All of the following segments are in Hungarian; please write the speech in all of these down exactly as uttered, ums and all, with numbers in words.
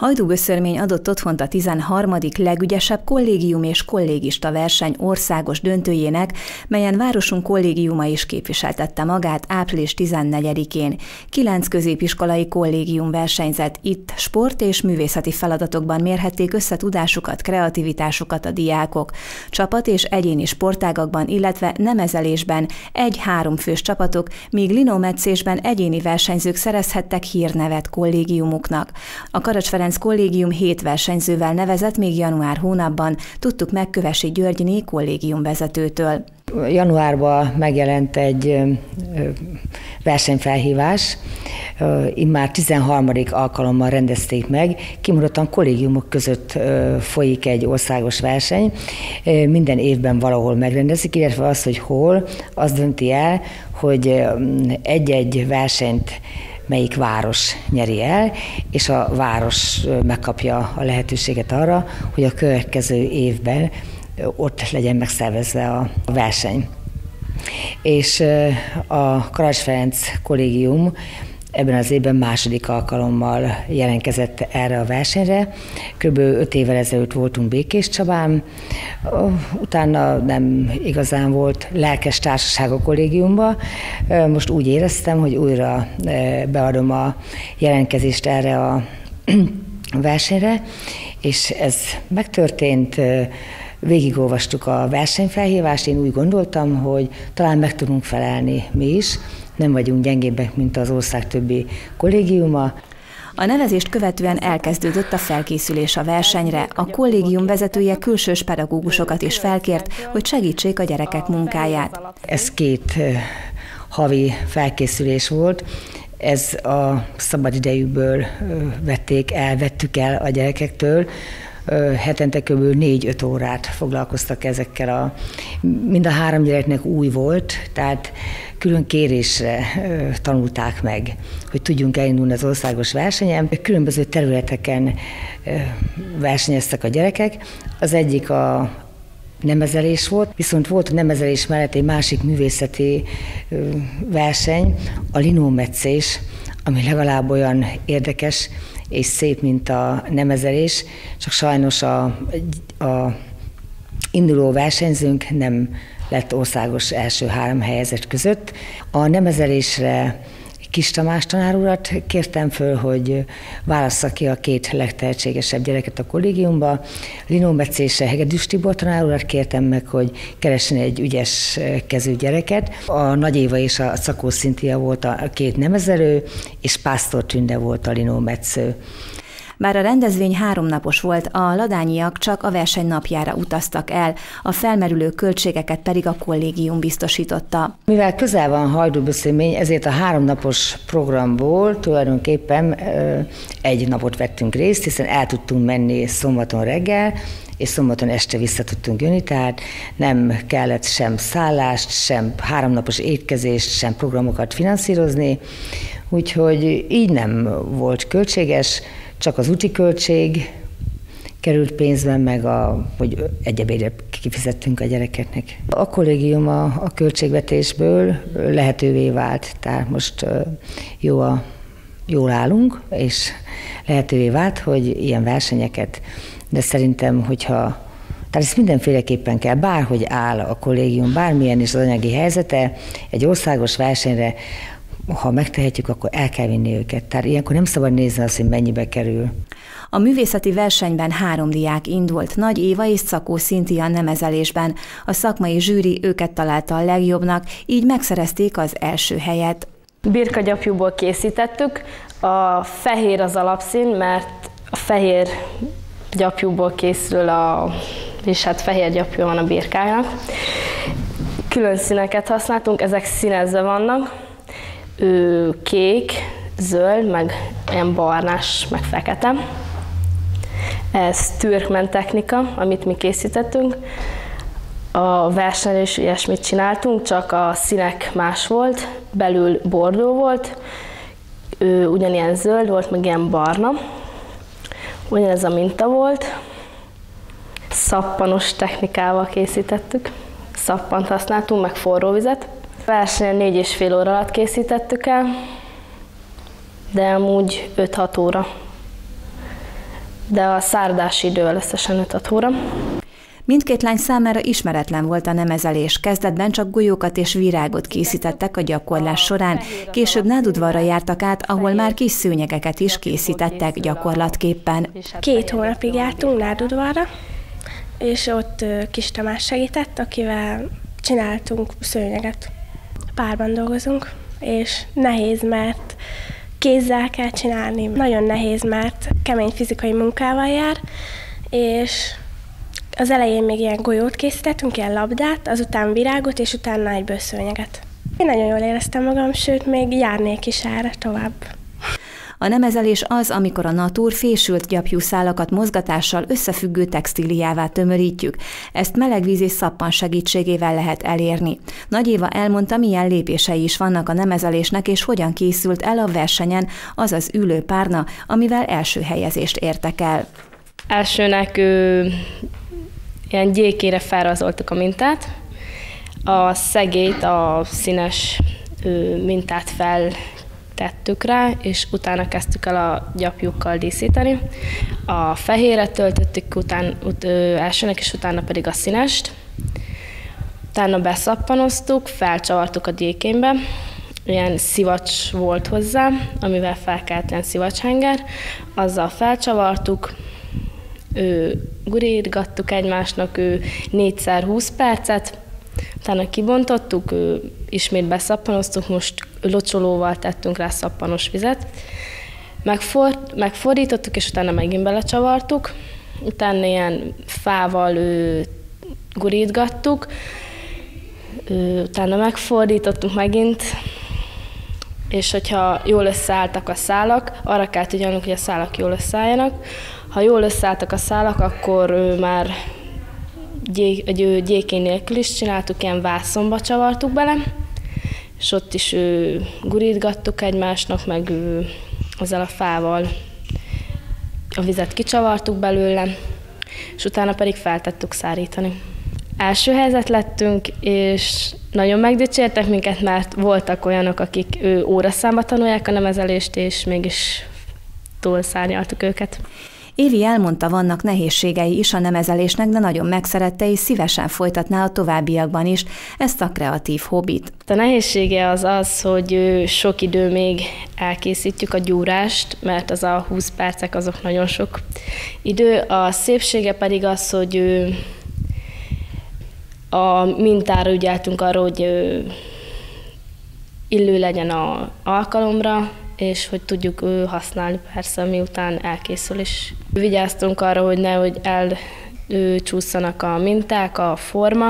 Hajdúböszörmény adott otthont a tizenharmadik legügyesebb kollégium és kollégista verseny országos döntőjének, melyen városunk kollégiuma is képviseltette magát április tizennegyedikén. Kilenc középiskolai kollégium versenyzett, itt sport és művészeti feladatokban mérhették össze tudásukat, kreativitásukat a diákok. Csapat és egyéni sportágakban, illetve nemezelésben egy-három fős csapatok, míg linometszésben egyéni versenyzők szerezhettek hírnevet kollégiumuknak. A Karacs-Ferenc kollégium hét versenyzővel nevezett még január hónapban, tudtuk meg Kövesi Györgyné kollégiumvezetőtől. Januárban megjelent egy versenyfelhívás, immár tizenharmadik alkalommal rendezték meg, kimondottan kollégiumok között folyik egy országos verseny, minden évben valahol megrendezik, illetve az, hogy hol, az dönti el, hogy egy-egy versenyt melyik város nyeri el, és a város megkapja a lehetőséget arra, hogy a következő évben ott legyen megszervezve a verseny. És a Karacs-Ferenc kollégium ebben az évben második alkalommal jelentkezett erre a versenyre. Körülbelül öt évvel ezelőtt voltunk Békéscsabán, utána nem igazán volt lelkes társaság a kollégiumban. Most úgy éreztem, hogy újra beadom a jelentkezést erre a versenyre, és ez megtörtént. Végigolvastuk a versenyfelhívást, én úgy gondoltam, hogy talán meg tudunk felelni mi is, nem vagyunk gyengébbek, mint az ország többi kollégiuma. A nevezést követően elkezdődött a felkészülés a versenyre. A kollégium vezetője külsős pedagógusokat is felkért, hogy segítsék a gyerekek munkáját. Ez két havi felkészülés volt. Ez a szabadidejükből vették el, vettük el a gyerekektől. Hetente kb. négy-öt órát foglalkoztak ezekkel a... Mind a három gyereknek új volt, tehát külön kérésre tanulták meg, hogy tudjunk elindulni az országos versenyen. Különböző területeken versenyeztek a gyerekek. Az egyik a nemezelés volt, viszont volt a nemezelés mellett egy másik művészeti verseny, a linometszés, ami legalább olyan érdekes és szép, mint a nemezelés, csak sajnos a, a induló versenyzőnk nem lett országos első három helyezett között. A nemezelésre Kis Tamás tanár urat kértem föl, hogy válassza ki a két legtehetségesebb gyereket a kollégiumba. Linometszésre Hegedűs Tibor tanár urat kértem meg, hogy keressen egy ügyes kezű gyereket. A Nagy Éva és a Szakó Szintia volt a két nemezelő, és Pásztor Tünde volt a linometsző. Bár a rendezvény háromnapos volt, a ladányiak csak a verseny napjára utaztak el, a felmerülő költségeket pedig a kollégium biztosította. Mivel közel van Hajdúböszörmény, ezért a háromnapos programból tulajdonképpen egy napot vettünk részt, hiszen el tudtunk menni szombaton reggel, és szombaton este vissza tudtunk jönni, tehát nem kellett sem szállást, sem háromnapos étkezést, sem programokat finanszírozni, úgyhogy így nem volt költséges, csak az úti költség került pénzben, meg a, hogy egy ebédet kifizettünk a gyerekeknek. A kollégium a, a költségvetésből lehetővé vált, tehát most jó a, jól állunk, és lehetővé vált, hogy ilyen versenyeket, de szerintem, hogyha, tehát ezt mindenféleképpen kell, bárhogy áll a kollégium, bármilyen is az anyagi helyzete, egy országos versenyre, ha megtehetjük, akkor el kell vinni őket. Tehát ilyenkor nem szabad nézni azt, hogy mennyibe kerül. A művészeti versenyben három diák indult, Nagy Éva és Szakó Szintia nemezelésben. A szakmai zsűri őket találta a legjobbnak, így megszerezték az első helyet. Birkagyapjúból készítettük, a fehér az alapszín, mert a fehér gyapjúból készül, a, és hát fehér gyapjú van a birkájának. Külön színeket használtunk, ezek színezve vannak. Ő kék, zöld, meg ilyen barnás, meg fekete. Ez türkmen technika, amit mi készítettünk. A versenyen is ilyesmit csináltunk, csak a színek más volt, belül bordó volt, ő ugyanilyen zöld volt, meg ilyen barna. Ugyanez a minta volt. Szappanos technikával készítettük. Szappant használtunk, meg forró vizet. A versenyen négy és fél óra alatt készítettük el, de amúgy öt-hat óra de a szárdási idő összesen öt óra. Mindkét lány számára ismeretlen volt a nemezelés. Kezdetben csak golyókat és virágot készítettek a gyakorlás során, később Nádudvarra jártak át, ahol már kis szőnyegeket is készítettek gyakorlatképpen. Két hónapig jártunk Nádudvarra, és ott Kis Tamás segített, akivel csináltunk szőnyeget. Párban dolgozunk, és nehéz, mert kézzel kell csinálni. Nagyon nehéz, mert kemény fizikai munkával jár, és az elején még ilyen golyót készítettünk, ilyen labdát, azután virágot, és utána egy bőrszőnyeget. Én nagyon jól éreztem magam, sőt, még járnék is erre tovább. A nemezelés az, amikor a natúr fésült gyapjú szálakat mozgatással összefüggő textíliává tömörítjük. Ezt melegvíz és szappan segítségével lehet elérni. Nagy Éva elmondta, milyen lépései is vannak a nemezelésnek, és hogyan készült el a versenyen az az ülő párna, amivel első helyezést értek el. Elsőnek ő, ilyen gyékére felrajzoltuk a mintát, a szegélyt, a színes ő, mintát feltettük rá, és utána kezdtük el a gyapjukkal díszíteni. A fehéret töltöttük után, ut, ö, elsőnek, és utána pedig a színest. Utána beszappanoztuk, felcsavartuk a gyékénybe, ilyen szivacs volt hozzá, amivel felkelt ilyen szivacshenger, azzal felcsavartuk, ő, gurítgattuk egymásnak ő, négyszer húsz percet, utána kibontottuk, ő, ismét beszappanoztuk, most locsolóval tettünk rá szappanos vizet, Megfor, megfordítottuk, és utána megint belecsavartuk, utána ilyen fával ő, gurítgattuk, ő, utána megfordítottuk megint, és hogyha jól összeálltak a szálak, arra kell ügyelnünk, hogy a szálak jól összeálljanak. Ha jól összeálltak a szálak, akkor ő már gyék, egy gyékény nélkül is csináltuk, ilyen vászonba csavartuk bele, és ott is ő, gurítgattuk egymásnak, meg ő, ezzel a fával a vizet kicsavartuk belőle, és utána pedig feltettük szárítani. Első helyzet lettünk, és nagyon megdicsértek minket, mert voltak olyanok, akik ő, óraszámba tanulják a nemezelést, és mégis túlszárnyaltuk őket. Évi elmondta, vannak nehézségei is a nemezelésnek, de nagyon megszerette és szívesen folytatná a továbbiakban is ezt a kreatív hobbit. A nehézsége az az, hogy sok idő még elkészítjük a gyúrást, mert az a húsz percek azok nagyon sok idő. A szépsége pedig az, hogy a mintára ügyeltünk arra, hogy illő legyen az alkalomra, és hogy tudjuk használni persze, miután elkészül is. Vigyáztunk arra, hogy nehogy elcsúszanak a minták, a forma,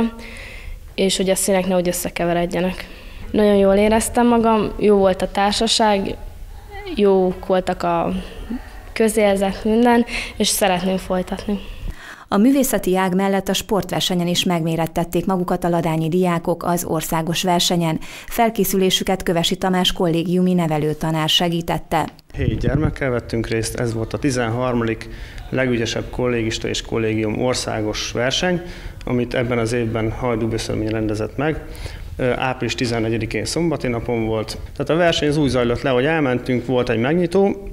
és hogy a színek nehogy összekeveredjenek. Nagyon jól éreztem magam, jó volt a társaság, jók voltak a közérzet, minden, és szeretném folytatni. A művészeti ág mellett a sportversenyen is megmérettették magukat a ladányi diákok az országos versenyen. Felkészülésüket Kövesi Tamás kollégiumi nevelőtanár segítette. Hét gyermekkel vettünk részt, ez volt a tizenharmadik legügyesebb kollégista és kollégium országos verseny, amit ebben az évben Hajdúböszörmény rendezett meg. április tizennegyedikén szombati napon volt. Tehát a verseny az úgy zajlott le, hogy elmentünk, volt egy megnyitó,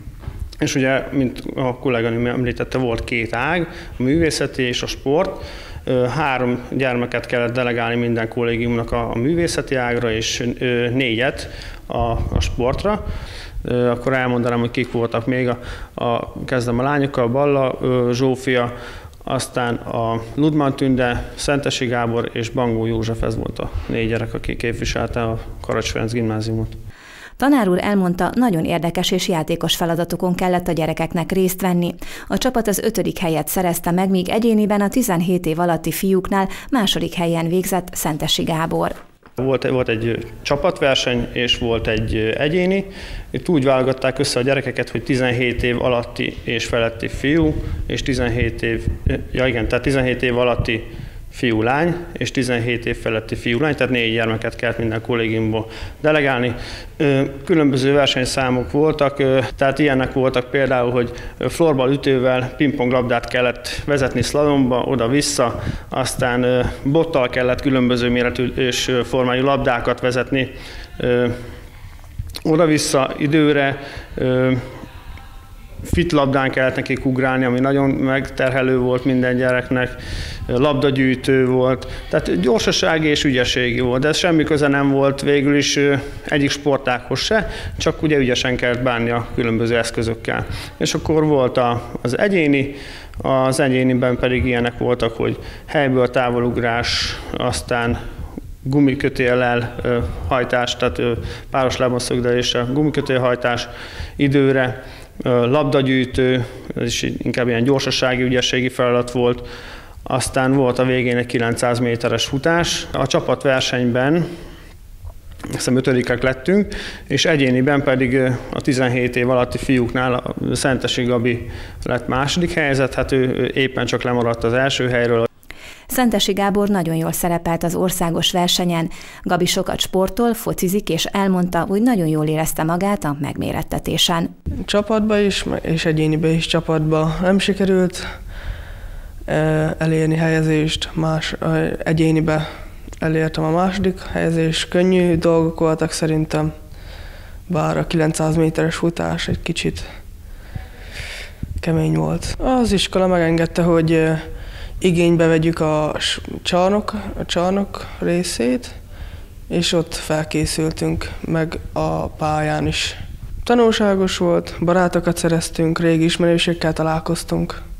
és ugye, mint a kolléganőm említette, volt két ág, a művészeti és a sport. Három gyermeket kellett delegálni minden kollégiumnak a művészeti ágra, és négyet a, a sportra. Akkor elmondanám, hogy kik voltak még. A, a, kezdem a lányokkal, Balla Zsófia, aztán a Ludman Tünde, Szentesi Gábor és Bangó József, ez volt a négy gyerek, aki képviselte a Karacs Ferenc gimnáziumot. Tanár úr elmondta, nagyon érdekes és játékos feladatokon kellett a gyerekeknek részt venni. A csapat az ötödik helyet szerezte meg, míg egyéniben a tizenhét év alatti fiúknál második helyen végzett Szentesi Gábor. Volt, volt egy csapatverseny, és volt egy egyéni. Itt úgy válogatták össze a gyerekeket, hogy tizenhét év alatti és feletti fiú, és tizenhét év, ja igen, tehát tizenhét év alatti fiú-lány, és tizenhét év feletti fiú-lány, tehát négy gyermeket kellett minden kollégiumból delegálni. Különböző versenyszámok voltak, tehát ilyenek voltak például, hogy florbal ütővel pingponglabdát kellett vezetni szlalomba, oda-vissza, aztán bottal kellett különböző méretű és formájú labdákat vezetni oda-vissza időre, fitlabdán kellett nekik ugrálni, ami nagyon megterhelő volt minden gyereknek, labdagyűjtő volt, tehát gyorsasági és ügyességi volt, de ez semmi köze nem volt végül is egyik sportághoz se, csak ugye ügyesen kellett bánni a különböző eszközökkel. És akkor volt az egyéni, az egyéniben pedig ilyenek voltak, hogy helyből távolugrás, aztán gumikötéllel hajtás, tehát páros lábon szögdelésre, gumikötélhajtás időre, labdagyűjtő, ez is inkább ilyen gyorsasági, ügyességi feladat volt. Aztán volt a végén egy kilencszáz méteres futás. A csapatversenyben azt hiszem ötödikek lettünk, és egyéniben pedig a tizenhét év alatti fiúknál a Szentesi Gabi lett második helyzet, hát ő éppen csak lemaradt az első helyről. Szentesi Gábor nagyon jól szerepelt az országos versenyen. Gabi sokat sportol, focizik, és elmondta, hogy nagyon jól érezte magát a megmérettetésen. Csapatba is, és egyénibe is csapatba nem sikerült elérni helyezést, más egyénibe elértem a második helyezést. Könnyű dolgok voltak szerintem, bár a kilencszáz méteres futás egy kicsit kemény volt. Az iskola megengedte, hogy igénybe vegyük a csarnok, a csarnok részét, és ott felkészültünk, meg a pályán is. Tanulságos volt, barátokat szereztünk, régi ismerősökkel találkoztunk.